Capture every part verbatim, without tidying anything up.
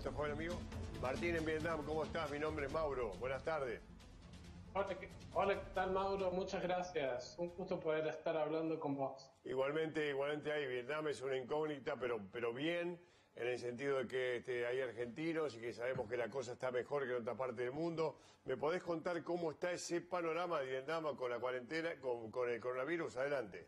nuestro joven amigo Martín en Vietnam. ¿Cómo estás? Mi nombre es Mauro. Buenas tardes. Hola, ¿qué, hola, ¿qué tal, Mauro? Muchas gracias. Un gusto poder estar hablando con vos. Igualmente, igualmente ahí. Vietnam es una incógnita, pero, pero bien, en el sentido de que este, hay argentinos y que sabemos que la cosa está mejor que en otra parte del mundo. ¿Me podés contar cómo está ese panorama de Vietnam con la cuarentena, con, con el coronavirus? Adelante.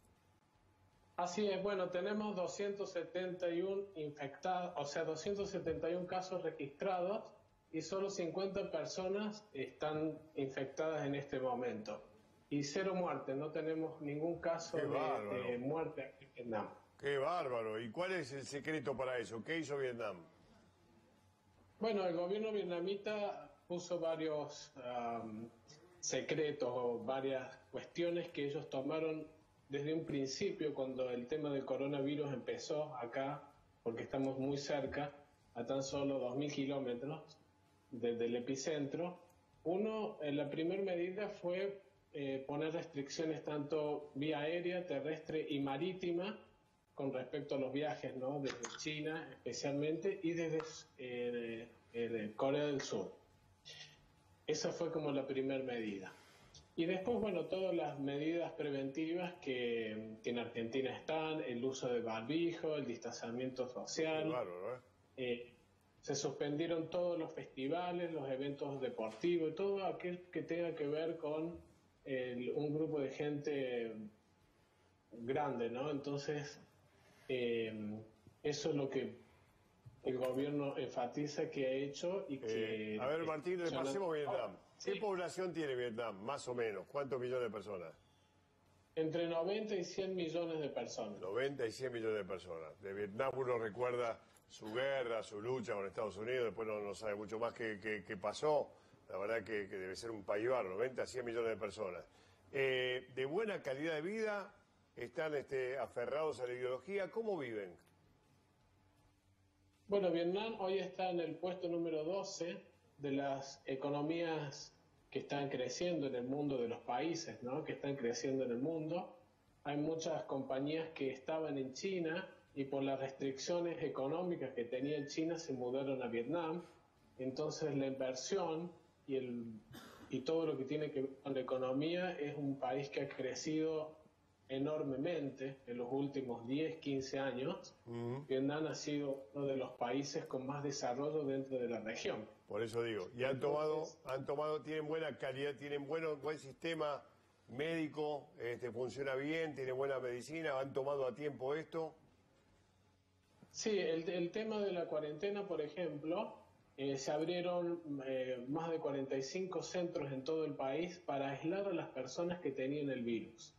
Así es, bueno, tenemos doscientos setenta y uno infectados, o sea, doscientos setenta y uno casos registrados y solo cincuenta personas están infectadas en este momento. Y cero muertes, no tenemos ningún caso de, de muerte aquí en Vietnam. ¡Qué bárbaro! ¿Y cuál es el secreto para eso? ¿Qué hizo Vietnam? Bueno, el gobierno vietnamita puso varios um, secretos o varias cuestiones que ellos tomaron desde un principio, cuando el tema del coronavirus empezó acá, porque estamos muy cerca, a tan solo dos mil kilómetros desde el epicentro. Uno, eh, la primera medida fue eh, poner restricciones tanto vía aérea, terrestre y marítima con respecto a los viajes, ¿no? Desde China especialmente y desde eh, eh, Corea del Sur. Esa fue como la primera medida. Y después, bueno, todas las medidas preventivas que, que en Argentina están, el uso de barbijo, el distanciamiento social. Claro, ¿eh? Eh, se suspendieron todos los festivales, los eventos deportivos, todo aquel que tenga que ver con el, un grupo de gente grande, ¿no? Entonces, eh, eso es lo que el gobierno enfatiza que ha hecho y que... Eh, a ver, Martín, repasemos Vietnam. ¿Qué sí. población tiene Vietnam, más o menos? ¿Cuántos millones de personas? Entre noventa y cien millones de personas. noventa y cien millones de personas. De Vietnam uno recuerda su guerra, su lucha con Estados Unidos, después no, no sabe mucho más qué, qué, qué pasó. La verdad que, que debe ser un país bárbaro, noventa a cien millones de personas. Eh, de buena calidad de vida, están este, aferrados a la ideología. ¿Cómo viven? Bueno, Vietnam hoy está en el puesto número doce de las economías que están creciendo en el mundo, de los países, ¿no? que están creciendo en el mundo. Hay muchas compañías que estaban en China y por las restricciones económicas que tenía China se mudaron a Vietnam. Entonces la inversión y, el, y todo lo que tiene que ver con la economía es un país que ha crecido enormemente en los últimos diez, quince años. Uh-huh. Vietnam ha sido uno de los países con más desarrollo dentro de la región. Por eso digo, y han Entonces, tomado, han tomado, tienen buena calidad, tienen bueno, buen sistema médico, este, funciona bien, tiene buena medicina, han tomado a tiempo esto. Sí, el, el tema de la cuarentena, por ejemplo, eh, se abrieron eh, más de cuarenta y cinco centros en todo el país para aislar a las personas que tenían el virus.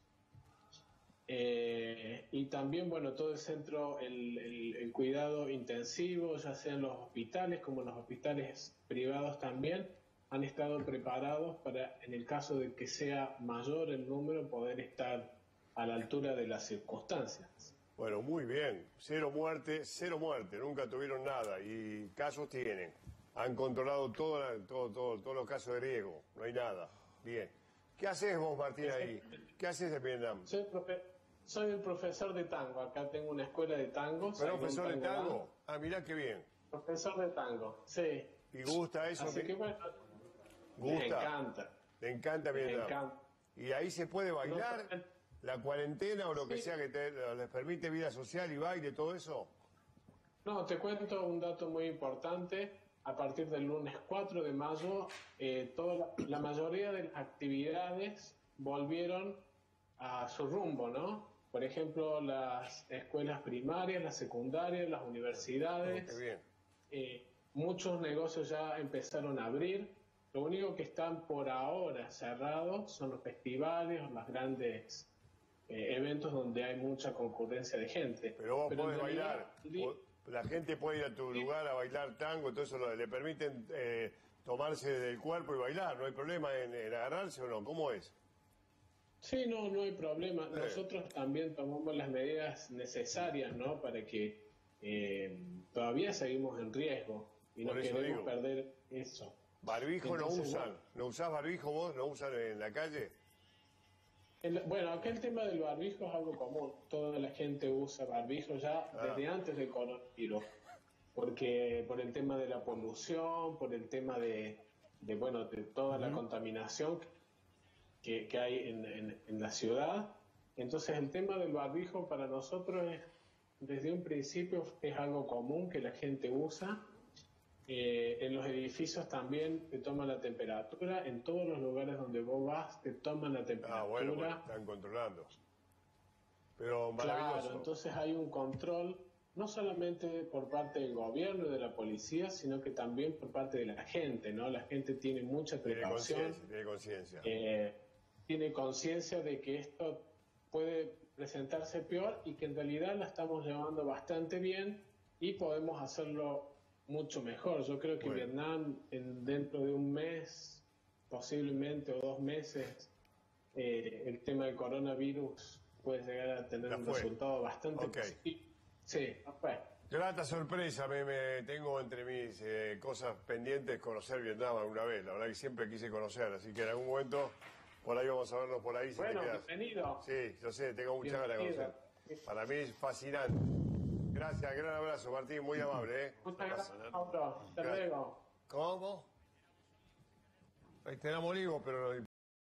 Eh, y también, bueno, todo el centro, el, el, el cuidado intensivo, ya sea en los hospitales como en los hospitales privados también, han estado preparados para, en el caso de que sea mayor el número, poder estar a la altura de las circunstancias. Bueno, muy bien. Cero muerte, cero muerte, nunca tuvieron nada y casos tienen. Han controlado todo, todo, todo, todos los casos de riesgo, no hay nada. Bien. ¿Qué haces vos, Martín, ahí? ¿Qué haces en Vietnam? Soy profe Soy el profesor de tango, acá tengo una escuela de tango. ¿Profesor de tango? Ah, mirá qué bien. Profesor de tango, sí. ¿Y gusta eso? Así que bueno, ¿Gusta? Me encanta. ¿Le encanta Vietnam? Me encanta. ¿Y ahí se puede bailar? No, ¿la cuarentena o lo sí. que sea que te, les permite vida social y baile, todo eso? No, te cuento un dato muy importante. A partir del lunes cuatro de mayo, eh, toda la, la mayoría de las actividades volvieron a su rumbo, ¿no? Por ejemplo, las escuelas primarias, las secundarias, las universidades. Oh, qué bien. Eh, muchos negocios ya empezaron a abrir. Lo único que están por ahora cerrados son los festivales o los grandes eh, eventos donde hay mucha concurrencia de gente. Pero vos Pero podés bailar. La gente puede ir a tu lugar a bailar tango, todo eso lo, le permiten eh, tomarse del cuerpo y bailar. ¿No hay problema en, en agarrarse o no? ¿Cómo es? Sí, no, no hay problema. Nosotros también tomamos las medidas necesarias, ¿no? Para que eh, todavía seguimos en riesgo y no queremos digo. perder eso. ¿Barbijo Entonces, no usan? Bueno, ¿no usás barbijo vos? ¿No usan en la calle? El, bueno, acá el tema del barbijo es algo común. Toda la gente usa barbijo ya ah. desde antes del coronavirus. porque por el tema de la polución, por el tema de, de bueno, de toda uh-huh. la contaminación que, que hay en, en, en la ciudad. Entonces el tema del barbijo para nosotros es, desde un principio es algo común que la gente usa. Eh, en los edificios también te toman la temperatura, en todos los lugares donde vos vas te toman la temperatura. Ah, bueno, bueno, están controlando. Pero maravilloso. Claro, entonces hay un control no solamente por parte del gobierno y de la policía, sino que también por parte de la gente, ¿no? La gente tiene mucha precaución. Tiene conciencia. Eh, tiene conciencia de que esto puede presentarse peor y que en realidad la estamos llevando bastante bien y podemos hacerlo mucho mejor. Yo creo que bueno. Vietnam en, dentro de un mes, posiblemente, o dos meses, eh, el tema del coronavirus puede llegar a tener un resultado bastante okay. positivo. Sí, fue. Grata sorpresa, me, me tengo entre mis eh, cosas pendientes conocer Vietnam alguna vez. La verdad que siempre quise conocer, así que en algún momento por ahí vamos a vernos por ahí. Si bueno, te quedas. Bienvenido. Sí, yo sé, tengo muchas ganas de conocer. Para mí es fascinante. Gracias, gran abrazo, Martín, muy amable. ¿eh? Muchas gracias, Hasta luego. ¿Cómo? Ahí tenemos olivo, pero